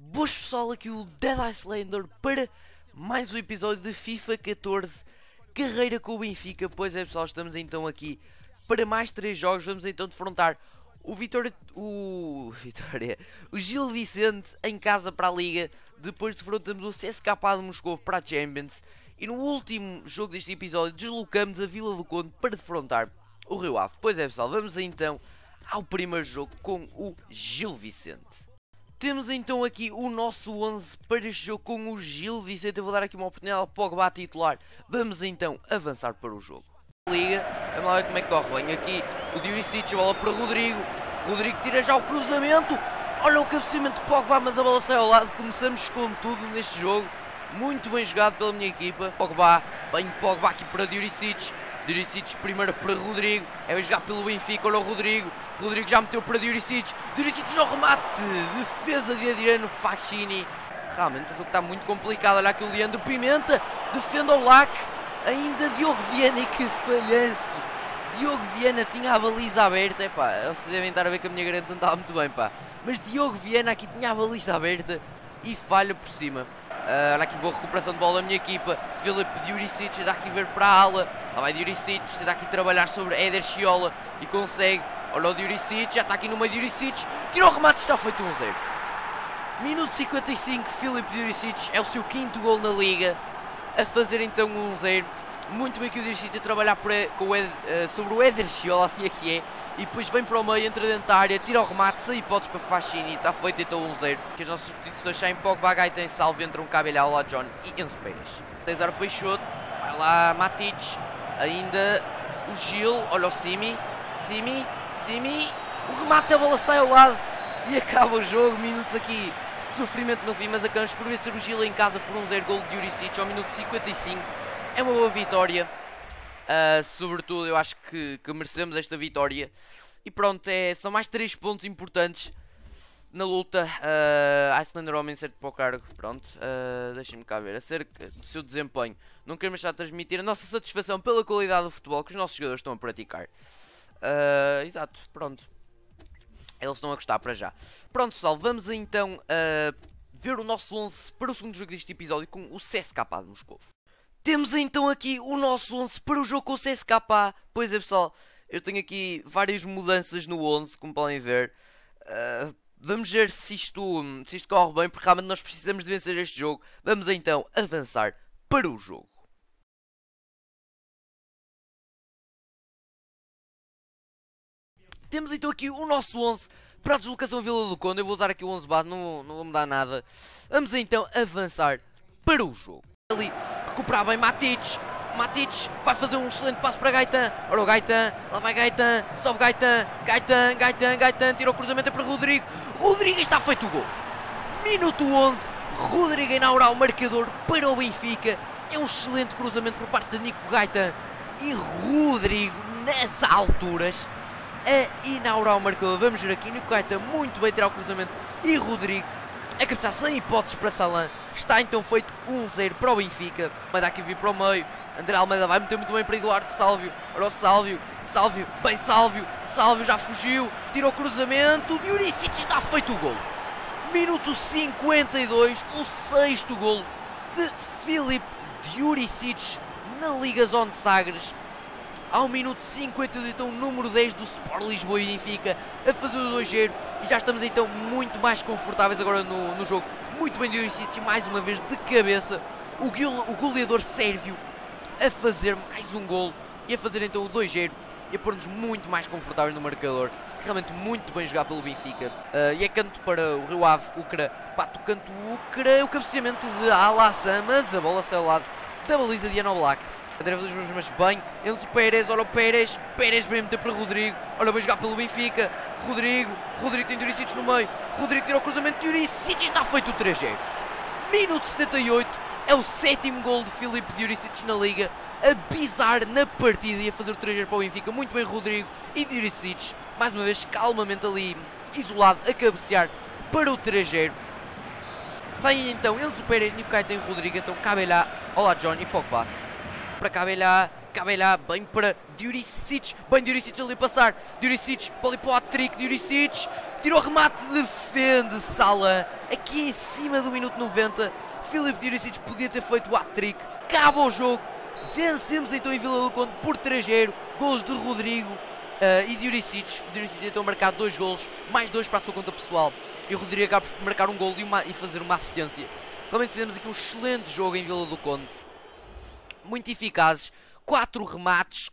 Boas pessoal, aqui o Dead Icelander para mais um episódio de FIFA 14 Carreira com o Benfica. Pois é pessoal, estamos então aqui para mais 3 jogos. Vamos então defrontar o Gil Vicente em casa para a Liga. Depois defrontamos o CSKA de Moscou para a Champions. E no último jogo deste episódio deslocamos a Vila do Conde para defrontar o Rio Ave. Pois é pessoal, vamos então ao primeiro jogo com o Gil Vicente. Temos então aqui o nosso 11 para este jogo com o Gil Vicente. Eu vou dar aqui uma oportunidade ao Pogba titular. Vamos então avançar para o jogo. Liga, vamos lá ver como é que corre. Bem aqui o Diuricic, bola para Rodrigo. Rodrigo tira já o cruzamento. Olha o cabeceamento de Pogba, mas a bola sai ao lado. Começamos com tudo neste jogo. Muito bem jogado pela minha equipa. Pogba, bem Pogba aqui para Diuricic. Diuricic primeiro para Rodrigo. É bem jogar pelo Benfica, olha o Rodrigo. Rodrigo já meteu para Diuricic. Diuricic no remate. Defesa de Adriano Facchini. Realmente o jogo está muito complicado. Olha aqui o Leandro Pimenta. Defende ao Lac. Ainda Diogo Viana, e que falhanço. Diogo Viana tinha a baliza aberta. Epá, vocês devem estar a ver que a minha garganta não estava muito bem, pá. Mas Diogo Viana aqui tinha a baliza aberta e falha por cima. Olha aqui boa recuperação de bola da minha equipa. Filipe Diuricic tenta aqui ver para a ala. Lá vai Diuricic, tenta aqui trabalhar sobre Éder Chiola e consegue. Olha o Diuricic, já está aqui no meio Diuricic. Tira o remate, está feito 1-0. Minuto 55, Filipe Diuricic é o seu 5º gol na Liga. A fazer então 1-0. Muito bem que o Diuricic a trabalhar sobre o Éder Chiola, assim é que é. E depois vem para o meio, entra dentro da área, tira o remate, sem hipóteses para Facchini. Está feito então 1-0. Que as nossas substituições saem Pogba, Gaeta em salvo, entram Cabelhau, lá John e Enzo Pérez. César Peixoto, vai lá Matic, ainda o Gil, olha o Simi, o remate, a bola sai ao lado e acaba o jogo. Minutos aqui de sofrimento no fim, mas acabamos por vencer o Gil em casa por 1-0, gol de Diuricic ao minuto 55. É uma boa vitória. Sobretudo eu acho que merecemos esta vitória. E pronto, são mais 3 pontos importantes na luta. Icelander homem certo para o cargo. Pronto, deixem-me cá ver acerca do seu desempenho. Não queremos deixar de transmitir a nossa satisfação pela qualidade do futebol que os nossos jogadores estão a praticar. Exato, pronto. Eles estão a gostar para já. Pronto pessoal, vamos então ver o nosso 11 para o segundo jogo deste episódio com o CSKA de Moscou. Temos então aqui o nosso 11 para o jogo com o CSKA. Pois é pessoal, eu tenho aqui várias mudanças no 11, como podem ver. Vamos ver se isto corre bem, porque realmente nós precisamos de vencer este jogo. Vamos então avançar para o jogo. Temos então aqui o nosso 11 para a deslocação Vila do Conde. Eu vou usar aqui o 11 base, não vou mudar nada. Vamos então avançar para o jogo. Ali, recuperar bem Matic vai fazer um excelente passo para Gaetan. Ora o Gaetan, lá vai Gaetan, sobe Gaetan, tira o cruzamento para Rodrigo. Rodrigo, está feito o gol. Minuto 11, Rodrigo inaugura o marcador para o Benfica. É um excelente cruzamento por parte de Nico Gaetan. E Rodrigo, nas alturas, a inaugurar o marcador. Vamos ver aqui, Nico Gaetan muito bem tirar o cruzamento. E Rodrigo a cabeçar sem hipóteses para Salan. Está então feito 1-0 para o Benfica. Manda aqui vir para o meio. André Almeida vai meter muito bem para Eduardo Sálvio. Olha o Sálvio, bem Sálvio já fugiu. Tira o cruzamento. Diuricic, está feito o gol. Minuto 52, o 6º gol de Filipe Diuricic na Liga Zone Sagres. Ao minuto 52, então o número 10 do Sport Lisboa e Benfica a fazer o 2-0. E já estamos então muito mais confortáveis agora no jogo. Muito bem Diuricic, mais uma vez de cabeça. O goleador sérvio a fazer mais um gol e a fazer então o 2-0 e a pôr-nos muito mais confortáveis no marcador. Realmente muito bem jogado pelo Benfica. E é canto para o Rio Ave. Ucra, bate o canto Ucra. O cabeceamento de Alassane, mas a bola sai ao lado da baliza de Jan Oblak. André Vilas, mas bem, Enzo Pérez, olha o Pérez vem meter para Rodrigo, olha, vai jogar pelo Benfica, Rodrigo tem Diuricic no meio, Rodrigo tira o cruzamento, Diuricic, está feito o 3-0. Minuto 78, é o 7º gol de Filipe Diuricic na Liga, a pisar na partida e a fazer o 3-0 para o Benfica. Muito bem Rodrigo e Diuricic, mais uma vez calmamente ali, isolado, a cabecear para o 3-0. Saem então Enzo Pérez, Nico Gaetan e Rodrigo, então Cabelhau, olá John e Pogba. Para Cabelhau, Cabelha bem para Jurisic. Bem Jurisic ali a passar. Jurisic, bola para o hat-trick. Jurisic tirou o remate, defende Salah. Aqui em cima do minuto 90. Filipe Jurisic podia ter feito o hat-trick. Acaba o jogo. Vencemos então em Vila do Conde por 3-0. Golos de Rodrigo e de Jurisic. Jurisic então marcar 2 golos, mais 2 para a sua conta pessoal. E o Rodrigo acaba por marcar um golo e fazer uma assistência. Realmente fizemos aqui um excelente jogo em Vila do Conde. Muito eficazes. 4 remates,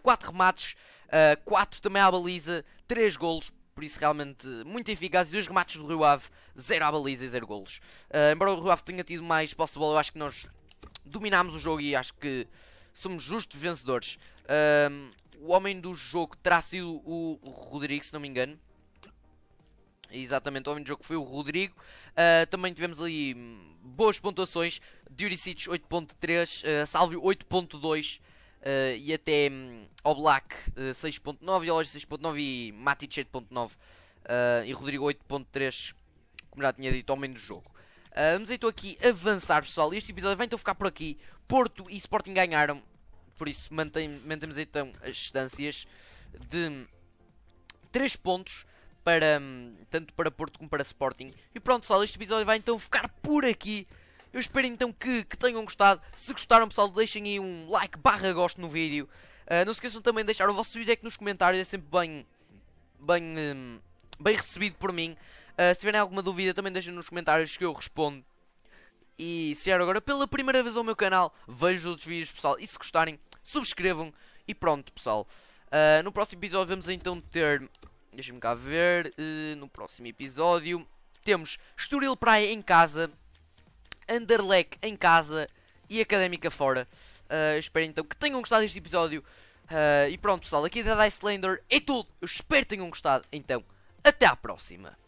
4 também à baliza, 3 golos, por isso realmente muito eficaz. E 2 remates do Rio Ave, 0 à baliza e 0 golos. Embora o Rio Ave tenha tido mais posse de bola, eu acho que nós dominámos o jogo e acho que somos justos vencedores. O homem do jogo terá sido o Rodrigo, se não me engano. Exatamente, o homem do jogo foi o Rodrigo. Também tivemos ali boas pontuações. Jurisic 8.3, Sálvio 8.2. E até Oblak 6.9, Olage 6.9 e Matic 7.9 e Rodrigo 8.3, como já tinha dito, homem do jogo. Vamos então aqui avançar, pessoal. Este episódio vai então ficar por aqui. Porto e Sporting ganharam, por isso mantemos então as distâncias de 3 pontos para, tanto para Porto como para Sporting. E pronto, pessoal, este episódio vai então ficar por aqui. Eu espero então que tenham gostado. Se gostaram, pessoal, deixem aí um like / gosto no vídeo. Não se esqueçam também de deixar o vosso feedback nos comentários. É sempre bem recebido por mim. Se tiverem alguma dúvida, também deixem nos comentários que eu respondo. E se vieram agora pela primeira vez ao meu canal, vejam outros vídeos, pessoal. E se gostarem, subscrevam. E pronto, pessoal. No próximo episódio vamos então ter... Deixem-me cá ver. No próximo episódio temos Estoril Praia em casa, Anderlecht em casa e Académica fora. Espero então que tenham gostado deste episódio. E pronto, pessoal, aqui da Dice Lander é tudo. Eu espero que tenham gostado. Então, até à próxima.